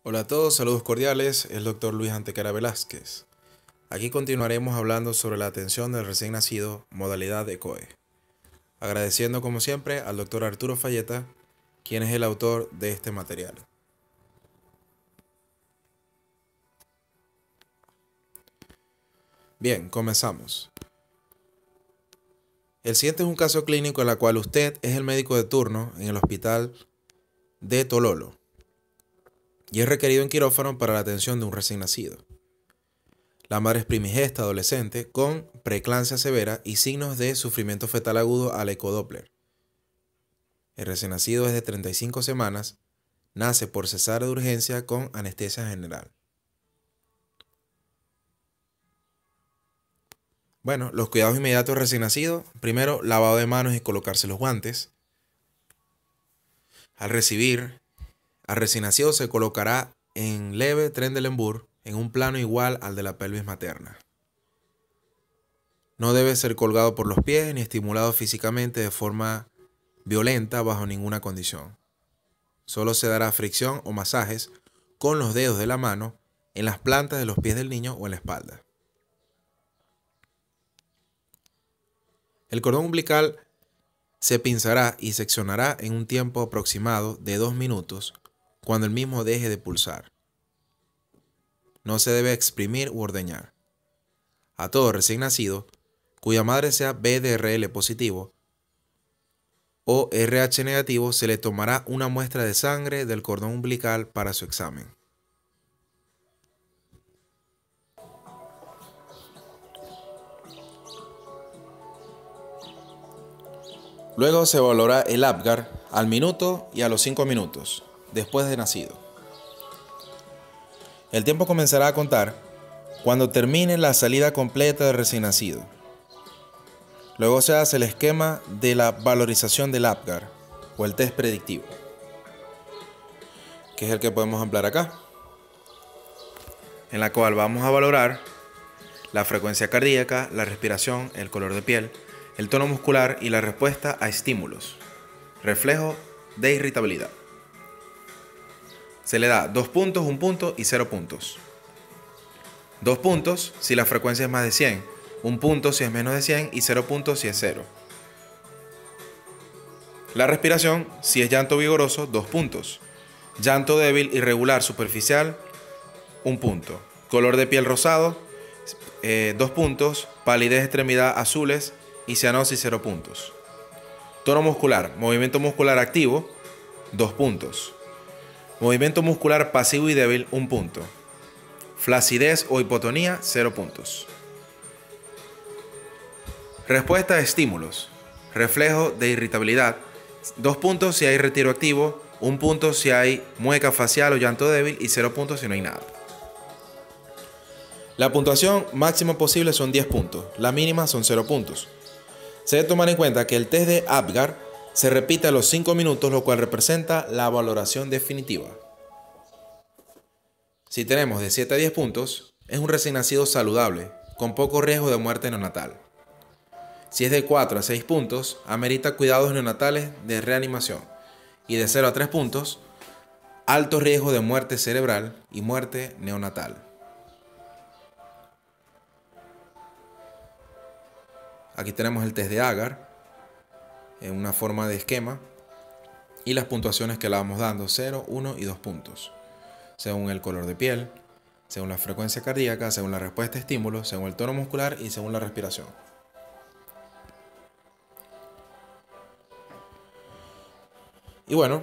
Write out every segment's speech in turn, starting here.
Hola a todos, saludos cordiales, el doctor Luis Antequera Velázquez. Aquí continuaremos hablando sobre la atención del recién nacido, modalidad ECOE. Agradeciendo como siempre al doctor Arturo Falleta, quien es el autor de este material. Bien, comenzamos. El siguiente es un caso clínico en el cual usted es el médico de turno en el hospital de Tololo y es requerido en quirófano para la atención de un recién nacido. La madre es primigesta adolescente con preeclampsia severa y signos de sufrimiento fetal agudo al ecodoppler. El recién nacido es de 35 semanas, nace por cesárea de urgencia con anestesia general. Bueno, los cuidados inmediatos del recién nacido: primero, lavado de manos y colocarse los guantes. Al recién nacido se colocará en leve Trendelenburg en un plano igual al de la pelvis materna. No debe ser colgado por los pies ni estimulado físicamente de forma violenta bajo ninguna condición. Solo se dará fricción o masajes con los dedos de la mano en las plantas de los pies del niño o en la espalda. El cordón umbilical se pinzará y seccionará en un tiempo aproximado de 2 minutos cuando el mismo deje de pulsar. No se debe exprimir u ordeñar. A todo recién nacido, cuya madre sea BDRL positivo o RH negativo, se le tomará una muestra de sangre del cordón umbilical para su examen. Luego se evaluará el Apgar al minuto y a los 5 minutos, después de nacido. El tiempo comenzará a contar cuando termine la salida completa del recién nacido. Luego se hace el esquema de la valorización del Apgar o el test predictivo, que es el que podemos ampliar acá, en la cual vamos a valorar la frecuencia cardíaca, la respiración, el color de piel, el tono muscular y la respuesta a estímulos. Reflejo de irritabilidad. Se le da 2 puntos, 1 punto y 0 puntos. 2 puntos si la frecuencia es más de 100, 1 punto si es menos de 100 y 0 puntos si es 0. La respiración, si es llanto vigoroso, 2 puntos. Llanto débil, irregular, superficial, 1 punto. Color de piel rosado, 2 puntos. Palidez, extremidad azules y cianosis, 0 puntos. Tono muscular, movimiento muscular activo, 2 puntos. Movimiento muscular pasivo y débil, 1 punto. Flacidez o hipotonía, 0 puntos. Respuesta a estímulos. Reflejo de irritabilidad, 2 puntos si hay retiro activo, 1 punto si hay mueca facial o llanto débil y 0 puntos si no hay nada. La puntuación máxima posible son 10 puntos, la mínima son 0 puntos. Se debe tomar en cuenta que el test de Apgar se repite a los 5 minutos, lo cual representa la valoración definitiva. Si tenemos de 7 a 10 puntos, es un recién nacido saludable, con poco riesgo de muerte neonatal. Si es de 4 a 6 puntos, amerita cuidados neonatales de reanimación. Y de 0 a 3 puntos, alto riesgo de muerte cerebral y muerte neonatal. Aquí tenemos el test de Agar en una forma de esquema y las puntuaciones que le vamos dando: 0, 1 y 2 puntos, según el color de piel, según la frecuencia cardíaca, según la respuesta a estímulos, según el tono muscular y según la respiración. Y bueno,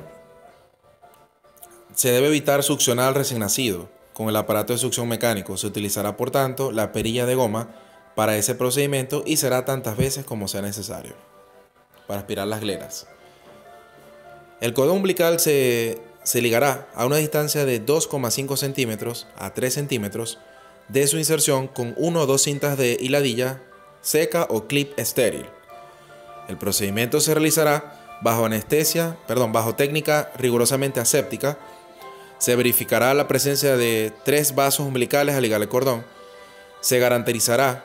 se debe evitar succionar al recién nacido con el aparato de succión mecánico. Se utilizará por tanto la perilla de goma para ese procedimiento y será tantas veces como sea necesario para aspirar las gleras. El cordón umbilical se ligará a una distancia de 2,5 centímetros a 3 centímetros de su inserción con 1 o 2 cintas de hiladilla seca o clip estéril. El procedimiento se realizará bajo técnica rigurosamente aséptica. Se verificará la presencia de 3 vasos umbilicales al ligar el cordón. Se garantizará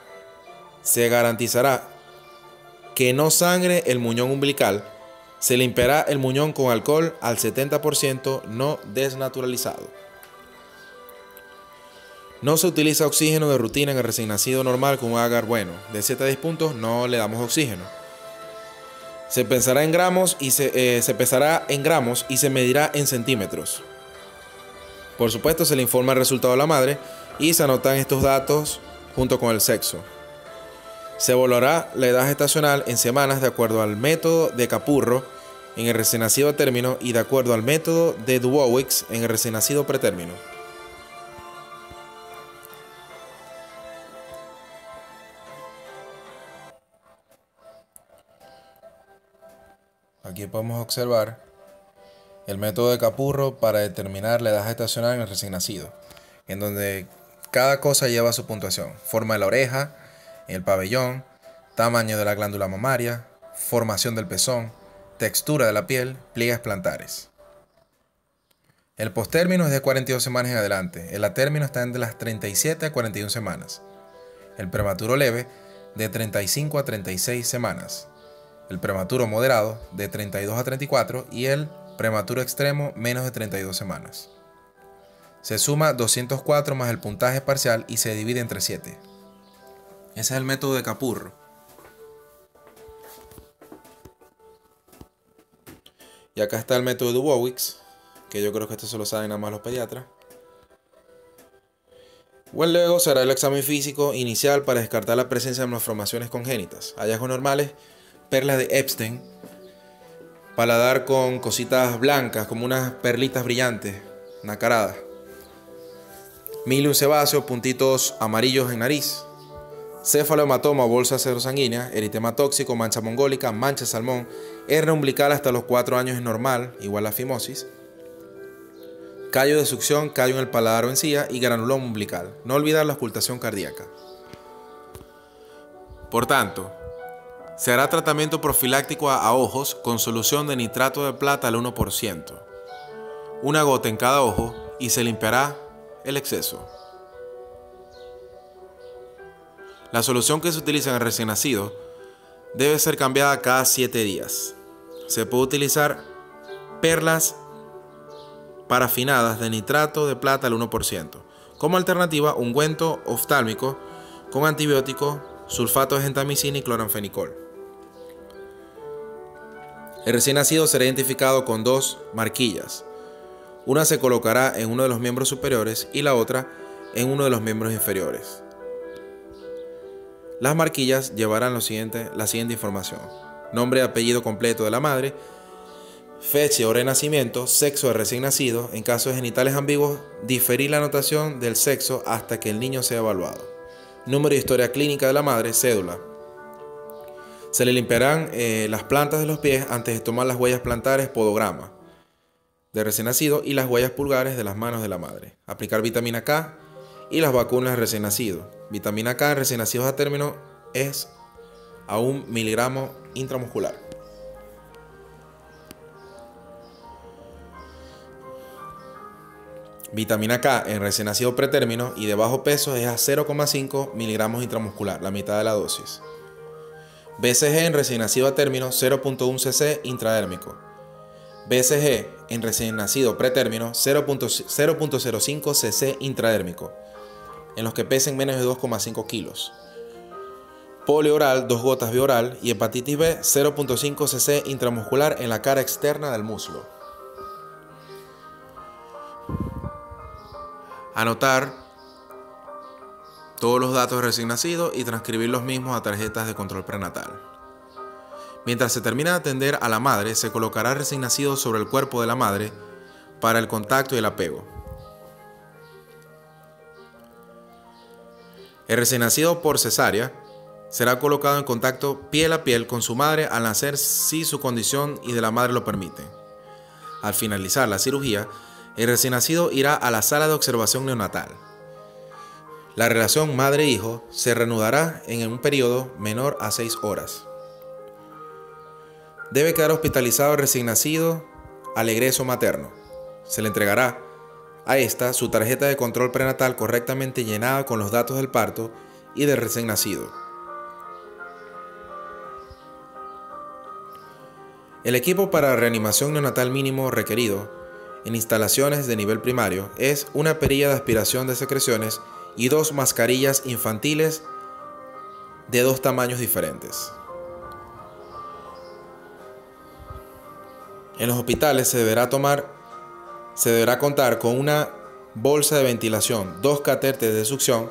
que no sangre el muñón umbilical. Se limpiará el muñón con alcohol al 70% no desnaturalizado. No se utiliza oxígeno de rutina en el recién nacido normal con un agar bueno. De 7 a 10 puntos no le damos oxígeno. Se pesará en gramos y se pesará en gramos y se medirá en centímetros. Por supuesto, se le informa el resultado a la madre y se anotan estos datos junto con el sexo. Se evaluará la edad gestacional en semanas de acuerdo al método de Capurro en el recién nacido a término y de acuerdo al método de Dubowitz en el recién nacido pretérmino. Aquí podemos observar el método de Capurro para determinar la edad gestacional en el recién nacido, en donde cada cosa lleva su puntuación: forma de la oreja, el pabellón, tamaño de la glándula mamaria, formación del pezón, textura de la piel, pliegues plantares. El postérmino es de 42 semanas en adelante, el atérmino está de las 37 a 41 semanas, el prematuro leve de 35 a 36 semanas, el prematuro moderado de 32 a 34 y el prematuro extremo menos de 32 semanas. Se suma 204 más el puntaje parcial y se divide entre 7. Ese es el método de Capurro. Y acá está el método de Dubowitz, que yo creo que esto se lo saben nada más los pediatras. Luego se hará el examen físico inicial para descartar la presencia de malformaciones congénitas. Hallazgos normales: perlas de Epstein, paladar con cositas blancas como unas perlitas brillantes, nacaradas, milium sebáceo, puntitos amarillos en nariz, cefalohematoma o bolsa cerosanguínea, eritema tóxico, mancha mongólica, mancha salmón, hernia umbilical hasta los 4 años es normal, igual a fimosis, callo de succión, callo en el paladar o encía y granuloma umbilical. No olvidar la ocultación cardíaca. Por tanto, se hará tratamiento profiláctico a ojos con solución de nitrato de plata al 1%, una gota en cada ojo, y se limpiará el exceso. La solución que se utiliza en el recién nacido debe ser cambiada cada 7 días. Se puede utilizar perlas parafinadas de nitrato de plata al 1%. Como alternativa, ungüento oftálmico con antibiótico, sulfato de gentamicina y cloranfenicol. El recién nacido será identificado con 2 marquillas. Una se colocará en uno de los miembros superiores y la otra en uno de los miembros inferiores. Las marquillas llevarán la siguiente información: nombre y apellido completo de la madre, fecha y hora de nacimiento, sexo del recién nacido. En caso de genitales ambiguos, diferir la anotación del sexo hasta que el niño sea evaluado. Número y historia clínica de la madre, cédula. Se le limpiarán las plantas de los pies antes de tomar las huellas plantares, podograma de recién nacido, y las huellas pulgares de las manos de la madre. Aplicar vitamina K y las vacunas de recién nacido. Vitamina K en recién nacidos a término es a 1 miligramo intramuscular. Vitamina K en recién nacido pretérmino y de bajo peso es a 0,5 miligramos intramuscular, la mitad de la dosis. BCG en recién nacido a término, 0.1 cc intradérmico. BCG en recién nacido pretérmino, 0.05 cc intradérmico, en los que pesen menos de 2,5 kilos. Polio oral, 2 gotas bioral, y hepatitis B, 0.5 cc intramuscular en la cara externa del muslo. Anotar todos los datos de recién nacido y transcribir los mismos a tarjetas de control prenatal. Mientras se termina de atender a la madre, se colocará el recién nacido sobre el cuerpo de la madre para el contacto y el apego. El recién nacido por cesárea será colocado en contacto piel a piel con su madre al nacer si su condición y de la madre lo permiten. Al finalizar la cirugía, el recién nacido irá a la sala de observación neonatal. La relación madre-hijo se reanudará en un periodo menor a 6 horas. Debe quedar hospitalizado el recién nacido al egreso materno. Se le entregará a esta su tarjeta de control prenatal correctamente llenada con los datos del parto y del recién nacido. El equipo para reanimación neonatal mínimo requerido en instalaciones de nivel primario es una perilla de aspiración de secreciones y 2 mascarillas infantiles de 2 tamaños diferentes. En los hospitales se deberá contar con una bolsa de ventilación, 2 catéteres de succión,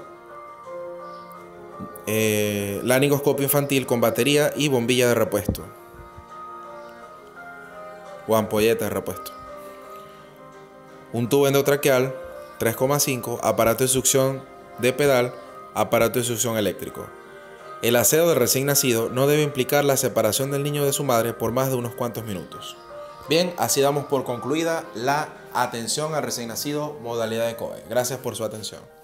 laringoscopio infantil con batería y bombilla de repuesto o ampolleta de repuesto, un tubo endotraqueal 3,5, aparato de succión de pedal, aparato de succión eléctrico. El aseo del recién nacido no debe implicar la separación del niño de su madre por más de unos cuantos minutos. Bien, así damos por concluida la atención al recién nacido modalidad de COE. Gracias por su atención.